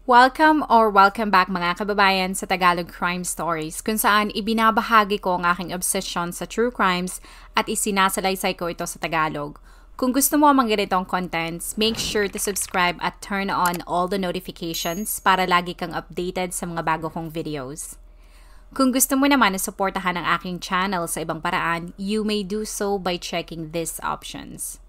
Welcome back mga kababayan sa Tagalog Crime Stories, kung saan ibinabahagi ko ang aking obsession sa true crimes at isinasalaysay ko ito sa Tagalog. Kung gusto mo ang mga ganitong contents, make sure to subscribe at turn on all the notifications para lagi kang updated sa mga bago kong videos. Kung gusto mo naman na suportahan ang aking channel sa ibang paraan, you may do so by checking these options.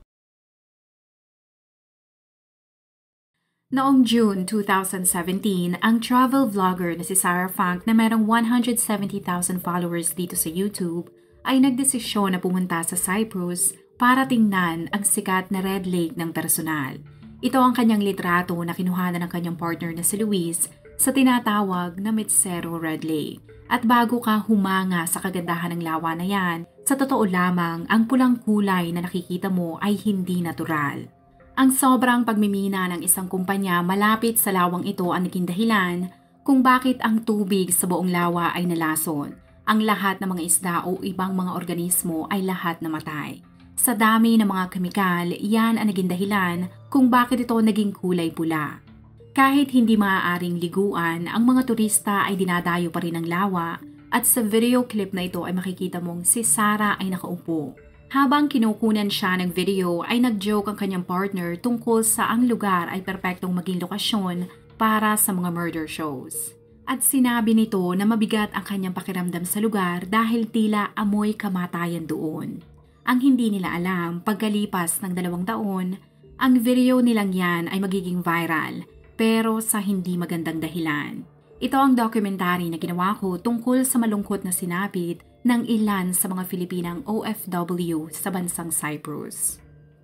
Noong June 2017, ang travel vlogger na si Sarah Funk na merong 170,000 followers dito sa YouTube ay nagdesisyon na pumunta sa Cyprus para tingnan ang sikat na Red Lake ng personal. Ito ang kanyang litrato na kinuhanan ng kanyang partner na si Luis sa tinatawag na Mitsero Red Lake. At bago ka humanga sa kagandahan ng lawa na yan, sa totoo lamang ang pulang kulay na nakikita mo ay hindi natural. Ang sobrang pagmimina ng isang kumpanya malapit sa lawang ito ang naging dahilan kung bakit ang tubig sa buong lawa ay nalason. Ang lahat ng mga isda o ibang mga organismo ay lahat namatay. Sa dami ng mga kemikal, yan ang naging dahilan kung bakit ito naging kulay pula. Kahit hindi maaaring liguan, ang mga turista ay dinadayo pa rin ng lawa at sa video clip na ito ay makikita mong si Sarah ay nakaupo. Habang kinukunan siya ng video ay nag-joke ang kanyang partner tungkol sa ang lugar ay perpektong maging lokasyon para sa mga murder shows. At sinabi nito na mabigat ang kanyang pakiramdam sa lugar dahil tila amoy kamatayan doon. Ang hindi nila alam, pagkalipas ng 2 taon, ang video nilang yan ay magiging viral pero sa hindi magandang dahilan. Ito ang dokumentary na ginawa ko tungkol sa malungkot na sinapit ng ilan sa mga Filipinang OFW sa bansang Cyprus.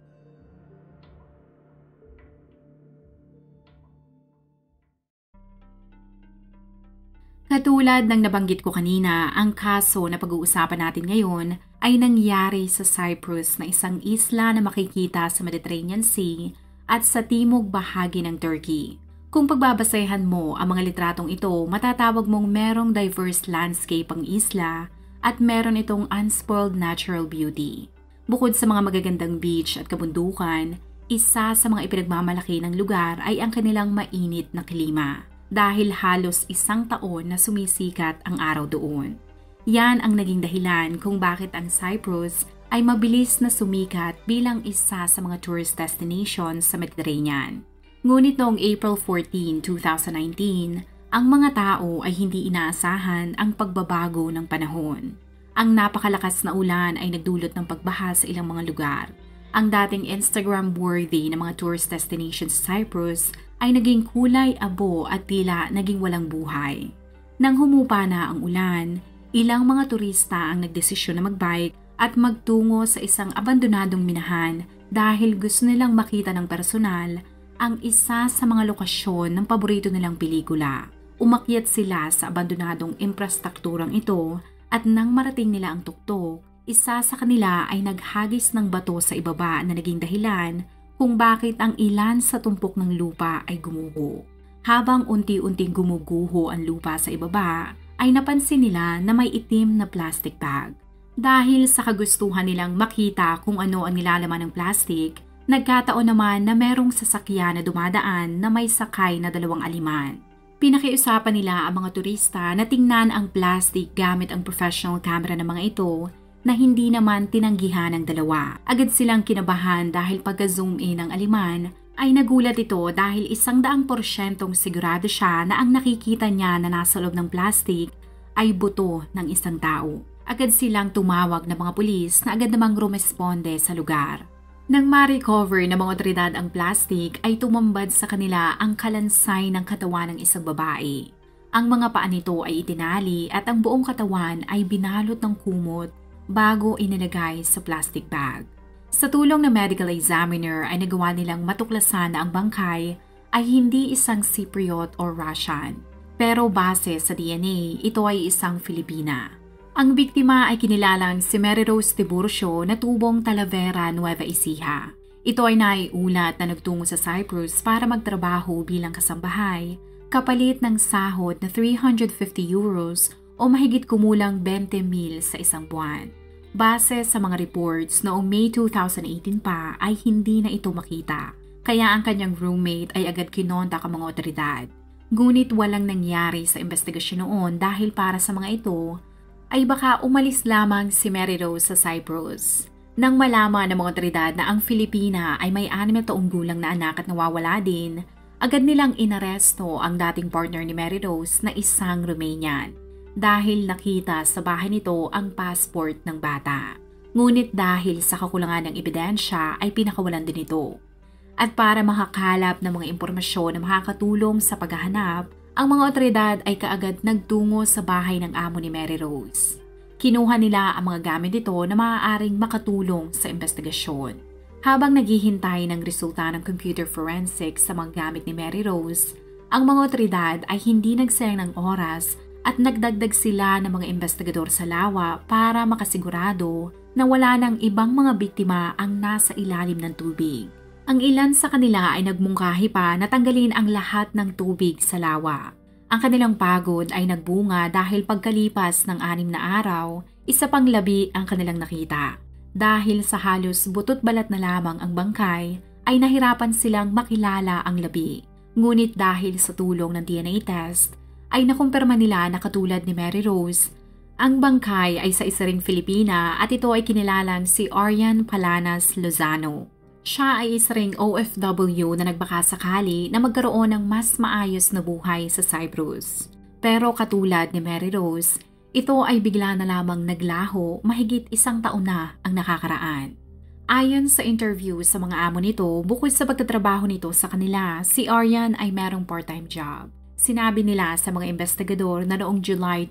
Katulad ng nabanggit ko kanina, ang kaso na pag-uusapan natin ngayon ay nangyari sa Cyprus na isang isla na makikita sa Mediterranean Sea at sa timog bahagi ng Turkey. Kung pagbabasehan mo ang mga litratong ito, matatawag mong merong diverse landscape ang isla at meron itong unspoiled natural beauty. Bukod sa mga magagandang beach at kabundukan, isa sa mga ipinagmamalaki ng lugar ay ang kanilang mainit na klima dahil halos 1 taon na sumisikat ang araw doon. Yan ang naging dahilan kung bakit ang Cyprus ay mabilis na sumikat bilang isa sa mga tourist destinations sa Mediterranean. Ngunit noong April 14, 2019, ang mga tao ay hindi inaasahan ang pagbabago ng panahon. Ang napakalakas na ulan ay nagdulot ng pagbaha sa ilang mga lugar. Ang dating Instagram-worthy na mga tourist destinations sa Cyprus ay naging kulay abo at tila naging walang buhay. Nang humupa na ang ulan, ilang mga turista ang nagdesisyon na magbike at magtungo sa isang abandonadong minahan dahil gusto nilang makita ng personal ang isa sa mga lokasyon ng paborito nilang pelikula. Umakyat sila sa abandonadong infrastrukturang ito at nang marating nila ang tuktok, isa sa kanila ay naghagis ng bato sa ibaba na naging dahilan kung bakit ang ilan sa tumpok ng lupa ay gumuho. Habang unti-unting gumuguho ang lupa sa ibaba, ay napansin nila na may itim na plastic bag. Dahil sa kagustuhan nilang makita kung ano ang nilalaman ng plastic, nagkataon naman na merong sasakyan na dumadaan na may sakay na 2 aliman. Pinakiusapan nila ang mga turista na tingnan ang plastic gamit ang professional camera ng mga ito na hindi naman tinanggihan ng 2. Agad silang kinabahan dahil pagka-zoom in ng aliman ay nagulat ito dahil 100% sigurado siya na ang nakikita niya na nasa loob ng plastic ay buto ng isang tao. Agad silang tumawag ng mga pulis na agad namang rumesponde sa lugar. Nang ma-recover ng mga otoridad ang plastic ay tumambad sa kanila ang kalansay ng katawan ng isang babae. Ang mga paa nito ay itinali at ang buong katawan ay binalot ng kumot bago inilagay sa plastic bag. Sa tulong ng medical examiner ay nagawa nilang matuklasan na ang bangkay ay hindi isang Cypriot o Russian. Pero base sa DNA, ito ay isang Filipina. Ang biktima ay kinilalang si Mary Rose Tiburcio na tubong Talavera, Nueva Ecija. Ito ay naiulat na nagtungo sa Cyprus para magtrabaho bilang kasambahay, kapalit ng sahod na 350 euros o mahigit kumulang 20,000 sa isang buwan. Base sa mga reports, noong May 2018 pa ay hindi na ito makita. kaya ang kanyang roommate ay agad kinontak ang mga otoridad. Ngunit walang nangyari sa investigasyon noon dahil para sa mga ito ay baka umalis lamang si Mary Rose sa Cyprus. Nang malaman ng mga otoridad na ang Filipina ay may 6 na taong gulang na anak at nawawala din, agad nilang inaresto ang dating partner ni Mary Rose na isang Romanian dahil nakita sa bahay nito ang passport ng bata. Ngunit dahil sa kakulangan ng ebidensya ay pinakawalan din ito. At para makakalap ng mga impormasyon na makakatulong sa paghahanap, ang mga otoridad ay kaagad nagtungo sa bahay ng amo ni Mary Rose. Kinuha nila ang mga gamit nito na maaaring makatulong sa investigasyon. Habang naghihintay ng resulta ng computer forensics sa mga gamit ni Mary Rose, ang mga otoridad ay hindi nagsayang ng oras at nagdagdag sila ng mga investigador sa lawa para makasigurado na wala ng ibang mga biktima ang nasa ilalim ng tubig. Ang ilan sa kanila ay nagmungkahi pa na tanggalin ang lahat ng tubig sa lawa. Ang kanilang pagod ay nagbunga dahil pagkalipas ng 6 na araw, isa pang labi ang kanilang nakita. Dahil sa halos butot balat na lamang ang bangkay, ay nahirapan silang makilala ang labi. Ngunit dahil sa tulong ng DNA test, ay nakumpirma nila na katulad ni Mary Rose, ang bangkay ay sa isa ring Filipina at ito ay kinilalang si Arian Palanas Lozano. Siya ay isa ring OFW na nagbakasakali na magkaroon ng mas maayos na buhay sa Cyprus. Pero katulad ni Mary Rose, ito ay bigla na lamang naglaho mahigit 1 taon na ang nakakaraan. Ayon sa interview sa mga amo nito, bukod sa pagtatrabaho nito sa kanila, si Arian ay merong part-time job. Sinabi nila sa mga investigador na noong July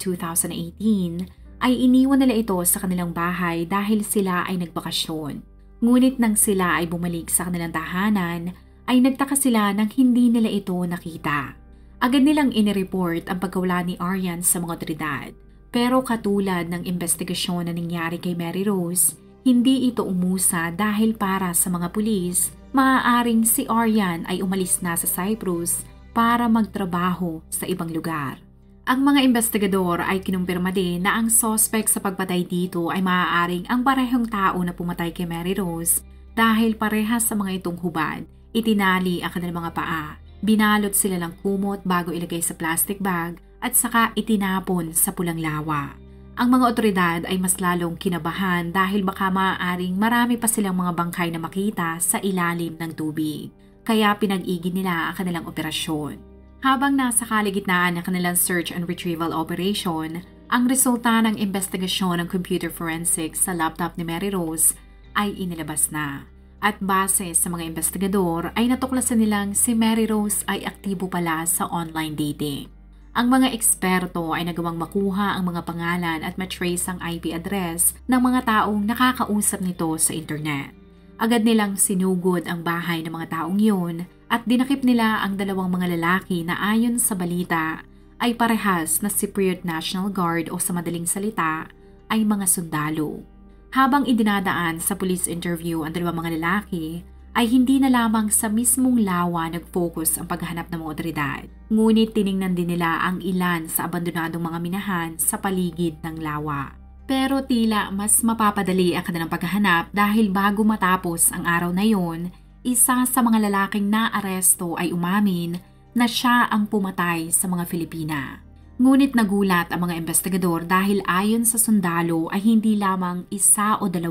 2018 ay iniwan nila ito sa kanilang bahay dahil sila ay nagbakasyon. Ngunit nang sila ay bumalik sa kanilang tahanan, ay nagtaka sila nang hindi nila ito nakita. Agad nilang inireport ang pagkawala ni Arian sa mga otoridad. Pero katulad ng investigasyon na nangyari kay Mary Rose, hindi ito umusa dahil para sa mga pulis, maaaring si Arian ay umalis na sa Cyprus para magtrabaho sa ibang lugar. Ang mga investigador ay kinumpirma din na ang suspect sa pagpatay dito ay maaaring ang parehong tao na pumatay kay Mary Rose dahil parehas sa mga itong hubad, itinali ang kanilang mga paa, binalot sila ng kumot bago ilagay sa plastic bag at saka itinapon sa pulang lawa. Ang mga otoridad ay mas lalong kinabahan dahil baka maaaring marami pa silang mga bangkay na makita sa ilalim ng tubig, kaya pinag-igin nila ang kanilang operasyon. Habang nasa kaligitnaan ng kanilang search and retrieval operation, ang resulta ng investigasyon ng computer forensics sa laptop ni Mary Rose ay inilabas na. At base sa mga investigador ay natuklasan nilang si Mary Rose ay aktibo pala sa online dating. Ang mga eksperto ay nagawang makuha ang mga pangalan at matrace ang IP address ng mga taong nakakausap nito sa internet. Agad nilang sinugod ang bahay ng mga taong yun at dinakip nila ang 2 mga lalaki na ayon sa balita ay parehas na Cypriot National Guard o sa madaling salita ay mga sundalo. Habang idinadaan sa police interview ang 2 mga lalaki, ay hindi na lamang sa mismong lawa nag-focus ang paghahanap ng mga otoridad. Ngunit tiningnan din nila ang ilan sa abandonadong mga minahan sa paligid ng lawa. Pero tila mas mapapadali ang kanilang paghahanap dahil bago matapos ang araw na yon, isa sa mga lalaking naaresto ay umamin na siya ang pumatay sa mga Filipina. Ngunit nagulat ang mga investigador dahil ayon sa sundalo ay hindi lamang 1 o 2,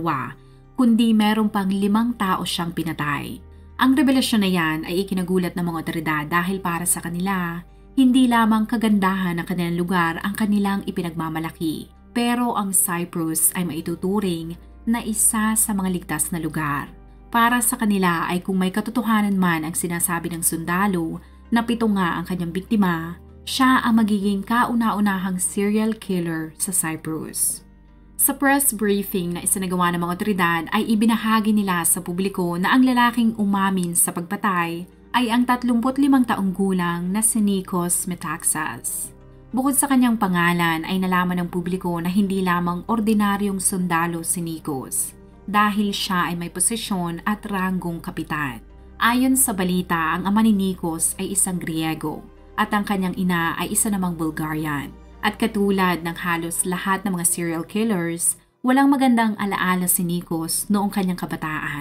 kundi meron pang 5 tao siyang pinatay. Ang revelasyon na yan ay ikinagulat ng mga otoridad dahil para sa kanila, hindi lamang kagandahan ng kanilang lugar ang kanilang ipinagmamalaki. Pero ang Cyprus ay maituturing na isa sa mga ligtas na lugar. Para sa kanila ay kung may katotohanan man ang sinasabi ng sundalo na 7 nga ang kanyang biktima, siya ang magiging kauna-unahang serial killer sa Cyprus. Sa press briefing na isinagawa ng mga otoridad ay ibinahagi nila sa publiko na ang lalaking umamin sa pagpatay ay ang 35 taong gulang na si Nikos Metaxas. Bukod sa kanyang pangalan ay nalaman ng publiko na hindi lamang ordinaryong sundalo si Nikos dahil siya ay may posisyon at ranggong kapitan. Ayon sa balita, ang ama ni Nikos ay isang Griego at ang kanyang ina ay isa namang Bulgarian. At katulad ng halos lahat ng mga serial killers, walang magandang alaala si Nikos noong kanyang kabataan.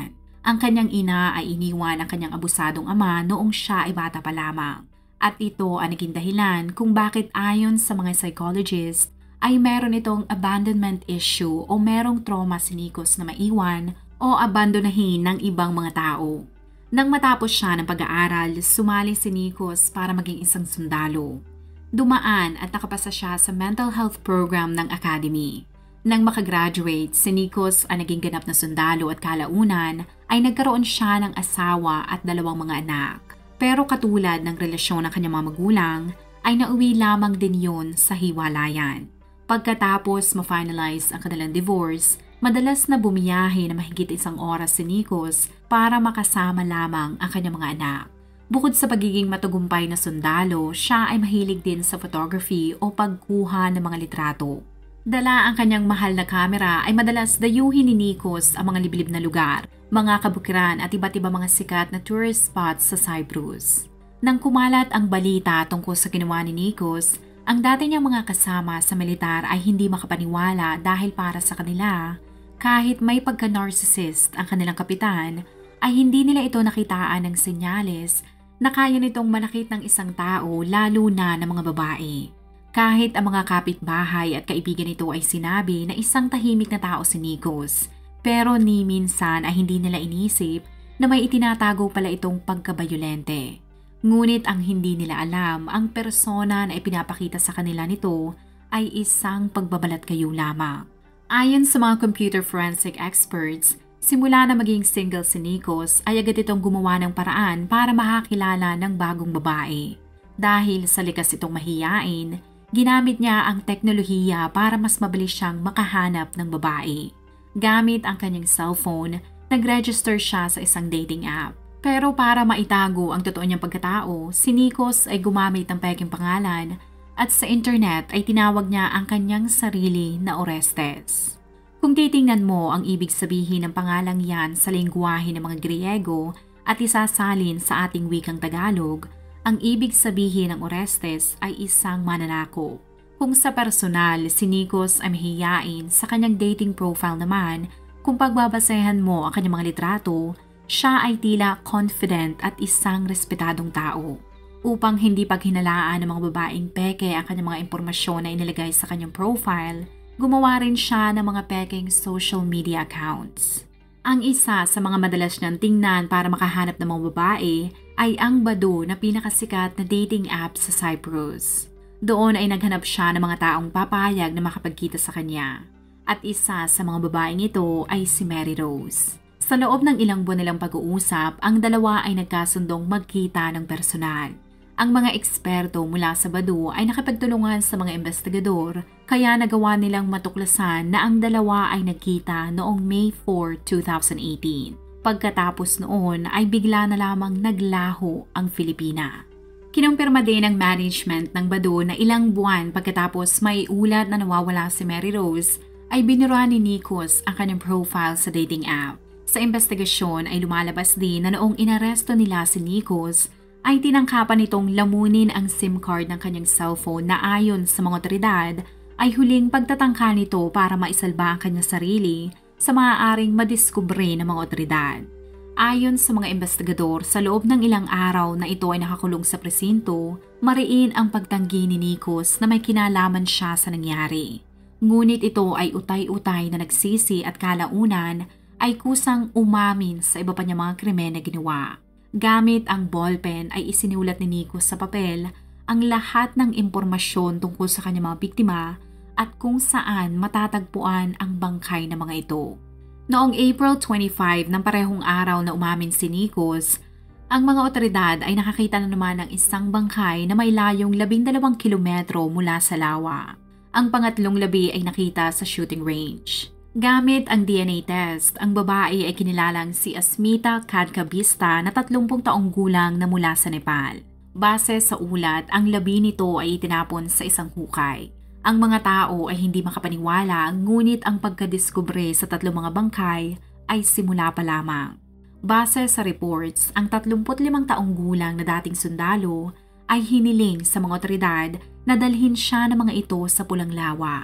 Ang kanyang ina ay iniwan ang kanyang abusadong ama noong siya ay bata pa lamang. At ito ang naging dahilan kung bakit ayon sa mga psychologist ay meron itong abandonment issue o merong trauma si Nikos na maiwan o abandonahin ng ibang mga tao. Nang matapos siya ng pag-aaral, sumali si Nikos para maging isang sundalo. Dumaan at nakapasa siya sa mental health program ng academy. Nang makagraduate, si Nikos ay naging ganap na sundalo at kalaunan ay nagkaroon siya ng asawa at 2 mga anak. Pero katulad ng relasyon ng kanyang mga magulang, ay nauwi lamang din yun sa hiwalayan. Pagkatapos ma-finalize ang kanilang divorce, madalas na bumiyahe na mahigit 1 oras si Nikos para makasama lamang ang kanyang mga anak. Bukod sa pagiging matagumpay na sundalo, siya ay mahilig din sa photography o pagkuha ng mga litrato. Dala ang kanyang mahal na kamera ay madalas dayuhin ni Nikos ang mga liblib na lugar, mga kabukiran at iba't iba mga sikat na tourist spots sa Cyprus. Nang kumalat ang balita tungkol sa ginawa ni Nikos, ang dati niyang mga kasama sa militar ay hindi makapaniwala dahil para sa kanila, kahit may pagka-narcissist ang kanilang kapitan, ay hindi nila ito nakitaan ng senyales na kaya nitong manakit ng isang tao lalo na ng mga babae. Kahit ang mga kapitbahay at kaibigan nito ay sinabi na isang tahimik na tao si Nikos, pero ni minsan ay hindi nila inisip na may itinatago pala itong pagkabayolente. Ngunit ang hindi nila alam, ang persona na ipinapakita sa kanila nito ay isang pagbabalat kayo lamang. Ayon sa mga computer forensic experts, simula na maging single si Nikos ay agad itong gumawa ng paraan para makakilala ng bagong babae. Dahil sa likas itong mahiyain, ginamit niya ang teknolohiya para mas mabilis siyang makahanap ng babae. Gamit ang kanyang cellphone, nag-register siya sa isang dating app. Pero para maitago ang totoo niyang pagkatao, si Nikos ay gumamit ng peking pangalan at sa internet ay tinawag niya ang kanyang sarili na Orestes. Kung titingnan mo ang ibig sabihin ng pangalang yan sa lengguwahe ng mga Griego at isasalin sa ating wikang Tagalog, ang ibig sabihin ng Orestes ay isang mananakop. Kung sa personal, si Nikos ay mahiyain, sa kanyang dating profile naman, kung pagbabasehan mo ang kanyang mga litrato, siya ay tila confident at isang respetadong tao. Upang hindi paghinalaan ng mga babaeng peke ang kanyang mga impormasyon na inilagay sa kanyang profile, gumawa rin siya ng mga pekeng social media accounts. Ang isa sa mga madalas niyang tingnan para makahanap ng mga babae ay ang Badoo na pinakasikat na dating app sa Cyprus. Doon ay naghanap siya ng mga taong papayag na makapagkita sa kanya. At isa sa mga babaeng ito ay si Mary Rose. Sa loob ng ilang buwan nilang pag-uusap, ang dalawa ay nagkasundong magkita ng personal. Ang mga eksperto mula sa Badoo ay nakipagtulungan sa mga investigador, kaya nagawa nilang matuklasan na ang dalawa ay nagkita noong May 4, 2018. Pagkatapos noon ay bigla na lamang naglaho ang Filipina. Kinumpirma din ng management ng Badoo na ilang buwan pagkatapos may ulat na nawawala si Mary Rose, ay binura ni Nikos ang kanyang profile sa dating app. Sa investigasyon ay lumalabas din na noong inaresto nila si Nikos, ay tinangkapan nitong lamunin ang SIM card ng kanyang cellphone na ayon sa mga otoridad ay huling pagtatangka nito para maisalba ang kanyang sarili sa maaaring madiskubre ng mga otoridad. Ayon sa mga investigador, sa loob ng ilang araw na ito ay nakakulong sa presinto, mariin ang pagtanggi ni Nikos na may kinalaman siya sa nangyari. Ngunit ito ay utay-utay na nagsisi at kalaunan ay kusang umamin sa iba pa niyang mga krimen na ginawa. Gamit ang ballpen ay isinulat ni Nikos sa papel ang lahat ng impormasyon tungkol sa kanyang mga biktima at kung saan matatagpuan ang bangkay ng mga ito. Noong April 25 ng parehong araw na umamin si Nikos, ang mga otoridad ay nakakita na naman ng isang bangkay na may layong 12 kilometro mula sa lawa. Ang pangatlong labi ay nakita sa shooting range. Gamit ang DNA test, ang babae ay kinilalang si Asmita Kadkabista na 30 taong gulang na mula sa Nepal. Base sa ulat, ang labi nito ay itinapon sa isang hukay. Ang mga tao ay hindi makapaniwala, ngunit ang pagkadiskubre sa 3 mga bangkay ay simula pa lamang. Base sa reports, ang 35 taong gulang na dating sundalo ay hiniling sa mga otoridad na dalhin siya ng mga ito sa Pulang Lawa.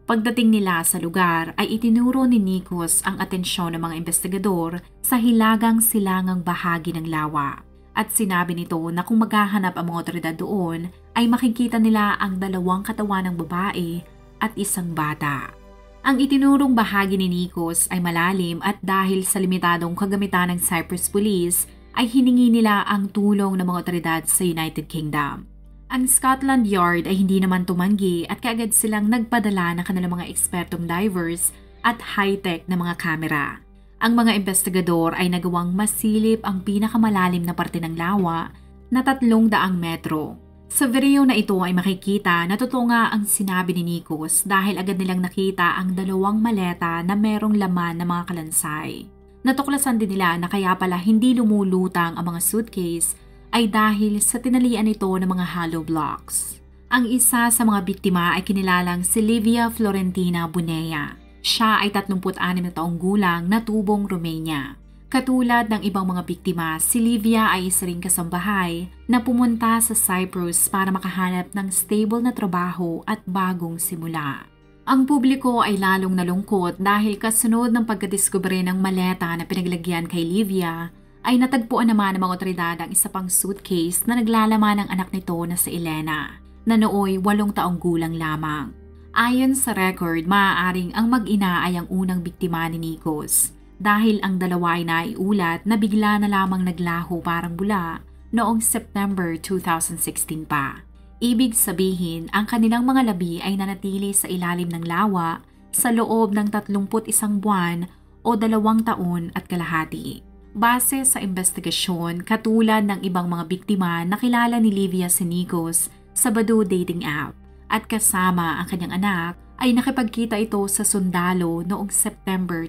Pagdating nila sa lugar ay itinuro ni Nikos ang atensyon ng mga investigador sa hilagang silangang bahagi ng lawa. At sinabi nito na kung maghahanap ang mga otoridad doon ay makikita nila ang 2 katawan ng babae at isang bata. Ang itinurong bahagi ni Nikos ay malalim at dahil sa limitadong kagamitan ng Cyprus Police ay hiningi nila ang tulong ng mga otoridad sa United Kingdom. Ang Scotland Yard ay hindi naman tumanggi at kaagad silang nagpadala ng kanilang mga ekspertong divers at high-tech na mga kamera. Ang mga investigador ay nagawang masilip ang pinakamalalim na parte ng lawa na 300 metro. Sa video na ito ay makikita na totoo nga ang sinabi ni Nikos dahil agad nilang nakita ang 2 maleta na merong laman na mga kalansay. Natuklasan din nila na kaya pala hindi lumulutang ang mga suitcase ay dahil sa tinalian nito ng mga hollow blocks. Ang isa sa mga biktima ay kinilalang si Livia Florentina Bunea. Siya ay 36 na taong gulang na tubong Romania. Katulad ng ibang mga biktima, si Livia ay isa ring kasambahay na pumunta sa Cyprus para makahanap ng stable na trabaho at bagong simula. Ang publiko ay lalong nalungkot dahil kasunod ng pagkadiskubre ng maleta na pinaglagyan kay Livia, ay natagpuan naman ng mga otoridad ang isa pang suitcase na naglalaman ng anak nito na si Elena, na nooy 8 taong gulang lamang. Ayon sa record, maaaring ang mag-ina ay ang unang biktima ni Nikos dahil ang dalawa ay naiulat na bigla na lamang naglaho parang bula noong September 2016 pa. Ibig sabihin, ang kanilang mga labi ay nanatili sa ilalim ng lawa sa loob ng 31 buwan o 2 taon at kalahati. Base sa investigasyon, katulad ng ibang mga biktima, nakilala ni Livia si Nikos sa Badoo dating app at kasama ang kanyang anak ay nakipagkita ito sa sundalo noong September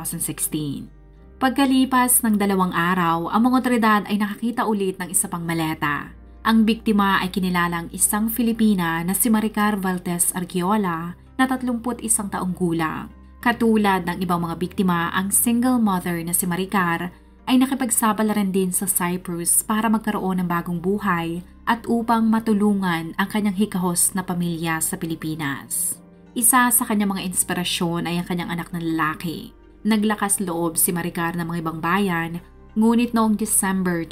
2016. Pagkalipas ng 2 araw, ang mga otoridad ay nakakita ulit ng isa pang maleta. Ang biktima ay kinilalang isang Filipina na si Maricar Valdez Arqueola na 31 taong gulang. Katulad ng ibang mga biktima, ang single mother na si Maricar ay nakipagsabalaran din sa Cyprus para magkaroon ng bagong buhay at upang matulungan ang kanyang hikahos na pamilya sa Pilipinas. Isa sa kanyang mga inspirasyon ay ang kanyang anak na lalaki. Naglakas loob si Maricar ng mga ibang bayan, ngunit noong December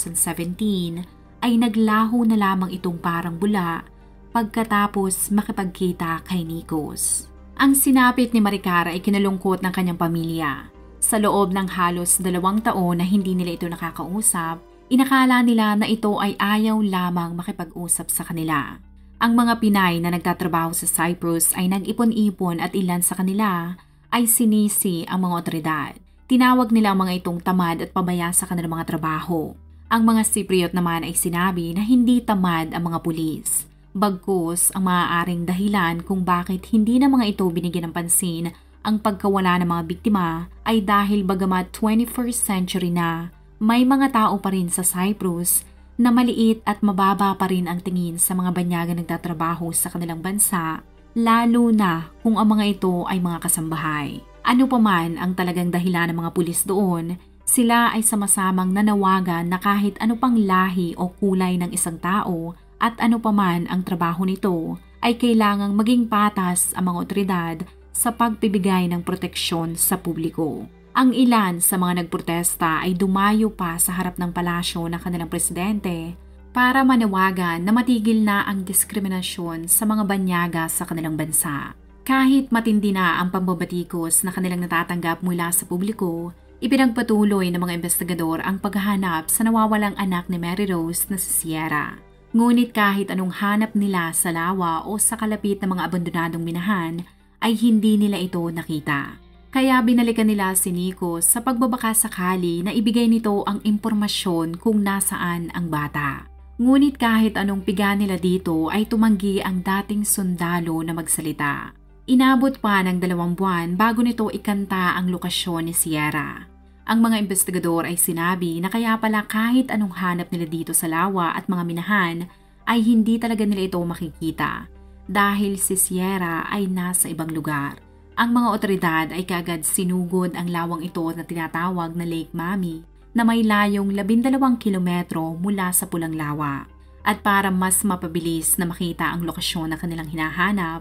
2017 ay naglaho na lamang itong parang bula pagkatapos makipagkita kay Nikos. Ang sinapit ni Maricar ay kinalungkot ng kanyang pamilya. Sa loob ng halos 2 taon na hindi nila ito nakakausap, inakala nila na ito ay ayaw lamang makipag-usap sa kanila. Ang mga Pinay na nagtatrabaho sa Cyprus ay nag-ipon-ipon at ilan sa kanila ay sinisi ang mga otoridad. Tinawag nila ang mga itong tamad at pabaya sa kanilang mga trabaho. Ang mga Cypriot naman ay sinabi na hindi tamad ang mga pulis. Bagkus ang maaaring dahilan kung bakit hindi na mga ito binigyan ng pansin ang pagkawala ng mga biktima ay dahil bagamat 21st century na, may mga tao pa rin sa Cyprus na maliit at mababa pa rin ang tingin sa mga banyagang nagtatrabaho sa kanilang bansa, lalo na kung ang mga ito ay mga kasambahay. Ano pa man ang talagang dahilan ng mga pulis doon, sila ay sama-samang nanawagan na kahit ano pang lahi o kulay ng isang tao at ano pa man ang trabaho nito, ay kailangang maging patas ang mga otoridad sa pagpibigay ng proteksyon sa publiko. Ang ilan sa mga nagprotesta ay dumayo pa sa harap ng palasyo ng kanilang presidente para manawagan na matigil na ang diskriminasyon sa mga banyaga sa kanilang bansa. Kahit matindi na ang pambabatikos na kanilang natatanggap mula sa publiko, ipinagpatuloy ng mga investigador ang paghahanap sa nawawalang anak ni Mary Rose na si Sierra. Ngunit kahit anong hanap nila sa lawa o sa kalapit ng mga abandonadong minahan, ay hindi nila ito nakita. Kaya binalikan nila si Nikos sa pagbabaka sakali na ibigay nito ang impormasyon kung nasaan ang bata. Ngunit kahit anong piga nila dito ay tumanggi ang dating sundalo na magsalita. Inabot pa ng 2 buwan bago nito ikanta ang lokasyon ni Sierra. Ang mga investigador ay sinabi na kaya pala kahit anong hanap nila dito sa lawa at mga minahan ay hindi talaga nila ito makikita. Dahil si Sierra ay nasa ibang lugar. Ang mga otoridad ay kaagad sinugod ang lawang ito na tinatawag na Lake Mami na may layong 12 kilometro mula sa Pulang Lawa. At para mas mapabilis na makita ang lokasyon na kanilang hinahanap,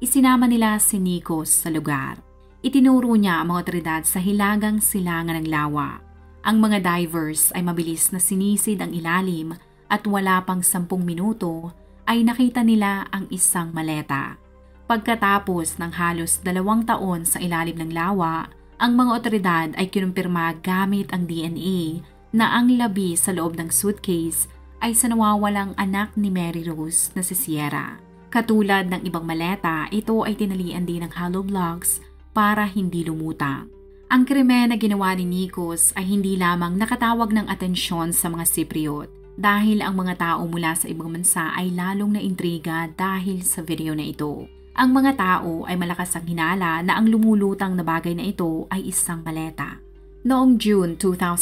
Isinama nila si Nikos sa lugar. Itinuro niya ang mga otoridad sa hilagang silangan ng lawa. Ang mga divers ay mabilis na sinisid ang ilalim at wala pang 10 minuto ay nakita nila ang isang maleta. Pagkatapos ng halos 2 taon sa ilalim ng lawa, ang mga otoridad ay kinumpirma gamit ang DNA na ang labi sa loob ng suitcase ay sa nawawalang anak ni Mary Rose na si Sierra. Katulad ng ibang maleta, ito ay tinalian din ng hollow blocks para hindi lumutang. Ang krimen na ginawa ni Nikos ay hindi lamang nakatawag ng atensyon sa mga Cypriot dahil ang mga tao mula sa ibang bansa ay lalong naintriga dahil sa video na ito. Ang mga tao ay malakas ang hinala na ang lumulutang na bagay na ito ay isang maleta. Noong June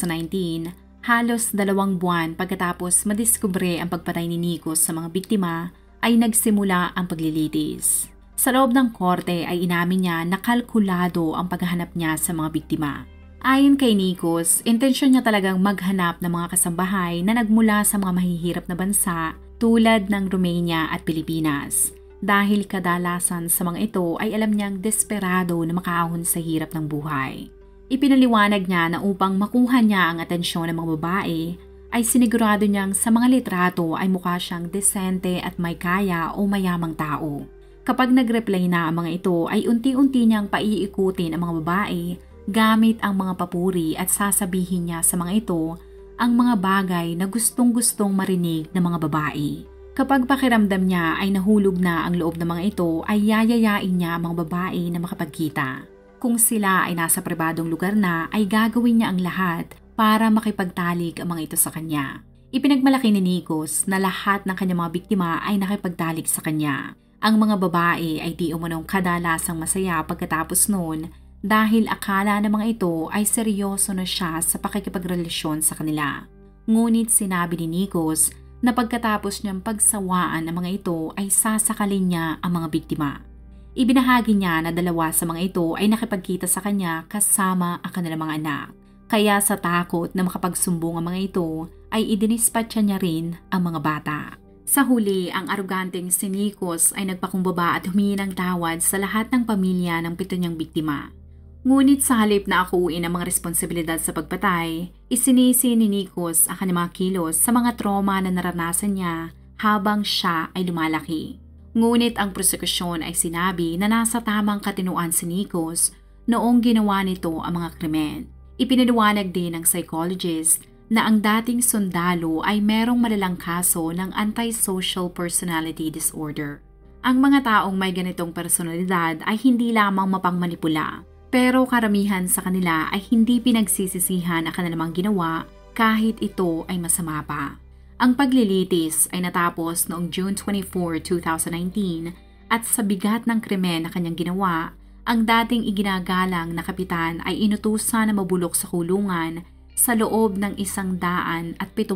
2019, halos 2 buwan pagkatapos madiskubre ang pagpatay ni Nikos sa mga biktima, ay nagsimula ang paglilitis. Sa loob ng korte ay inamin niya na kalkulado ang paghahanap niya sa mga biktima. Ayon kay Nikos, intensyon niya talagang maghanap ng mga kasambahay na nagmula sa mga mahihirap na bansa tulad ng Romania at Pilipinas. Dahil kadalasan sa mga ito ay alam niyang desperado na makaahon sa hirap ng buhay. Ipinaliwanag niya na upang makuha niya ang atensyon ng mga babae, ay sinigurado niyang sa mga litrato ay mukha siyang desente at may kaya o mayamang tao. Kapag nag-reply na ang mga ito ay unti-unti niyang paiikutin ang mga babae gamit ang mga papuri at sasabihin niya sa mga ito ang mga bagay na gustong-gustong marinig ng mga babae. Kapag pakiramdam niya ay nahulog na ang loob ng mga ito ay yayayain niya ang mga babae na makapagkita. Kung sila ay nasa pribadong lugar na ay gagawin niya ang lahat para makipagtalik ang mga ito sa kanya. Ipinagmalaki ni Nikos na lahat ng kanyang mga biktima ay nakipagtalik sa kanya. Ang mga babae ay di umanong kadalasang masaya pagkatapos noon dahil akala ng mga ito ay seryoso na siya sa pakikipagrelasyon sa kanila. Ngunit sinabi ni Nikos na pagkatapos niyang pagsawaan ng mga ito ay sasakalin niya ang mga biktima. Ibinahagi niya na 2 sa mga ito ay nakipagkita sa kanya kasama ang kanilang mga anak. Kaya sa takot na makapagsumbong ang mga ito, ay idinispatcha niya rin ang mga bata. Sa huli, ang aruganteng si Nikos ay nagpakumbaba at humingi ng tawad sa lahat ng pamilya ng 7 niyang biktima. Ngunit sa halip na akuin ang mga responsibilidad sa pagpatay, isinisi ni Nikos ang kanyang mga kilos sa mga trauma na naranasan niya habang siya ay lumalaki. Ngunit ang prosekusyon ay sinabi na nasa tamang katinuan si Nikos noong ginawa nito ang mga krimen. Ipinaliwanag din ng psychologist na ang dating sundalo ay merong malalang kaso ng antisocial personality disorder. Ang mga taong may ganitong personalidad ay hindi lamang mapangmanipula, pero karamihan sa kanila ay hindi pinagsisisihan ang kanilang ginawa kahit ito ay masama pa. Ang paglilitis ay natapos noong June 24, 2019 at sa bigat ng krimen na kanyang ginawa, ang dating iginagalang na kapitan ay inutusan na mabulok sa kulungan sa loob ng 175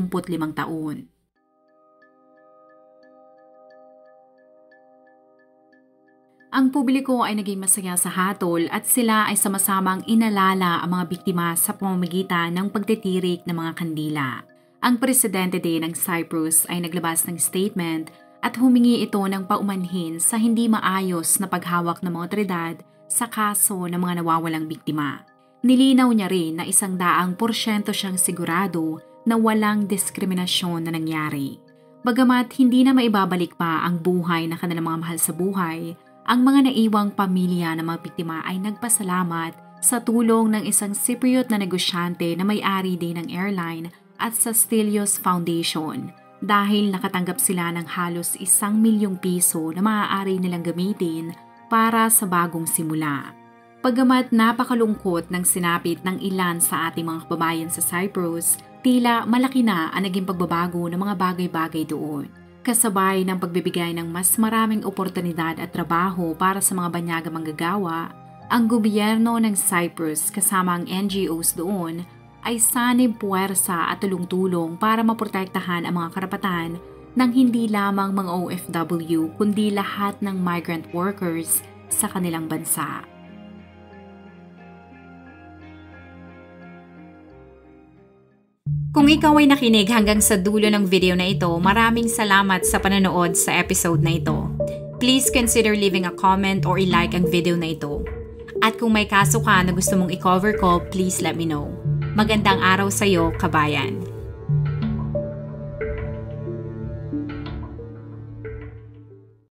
taon. Ang publiko ay naging masaya sa hatol at sila ay sama-samang inalala ang mga biktima sa pamamagitan ng pagtitirik ng mga kandila. Ang presidente din ng Cyprus ay naglabas ng statement at humingi ito ng paumanhin sa hindi maayos na paghawak ng mga otoridad sa kaso ng mga nawawalang biktima. Nilinaw niya rin na 100% siyang sigurado na walang diskriminasyon na nangyari. Bagamat hindi na maibabalik pa ang buhay ng kanilang mga mahal sa buhay, ang mga naiwang pamilya ng mga biktima ay nagpasalamat sa tulong ng isang Cypriot na negosyante na may-ari din ng airline at sa Stelios Foundation dahil nakatanggap sila ng halos 1 milyong piso na maaari nilang gamitin para sa bagong simula. Pagamat napakalungkot ng sinapit ng ilan sa ating mga kababayan sa Cyprus, tila malaki na ang naging pagbabago ng mga bagay-bagay doon. Kasabay ng pagbibigay ng mas maraming oportunidad at trabaho para sa mga banyagang manggagawa, ang gobyerno ng Cyprus kasama ang NGOs doon ay sanib puwersa at tulong-tulong para maprotektahan ang mga karapatan ng hindi lamang mga OFW kundi lahat ng migrant workers sa kanilang bansa. Kung ikaw ay nakinig hanggang sa dulo ng video na ito, maraming salamat sa panonood sa episode na ito. please consider leaving a comment or i-like ang video na ito. At kung may kaso ka na gusto mong i-cover ko, please let me know. Magandang araw sa'yo, kabayan!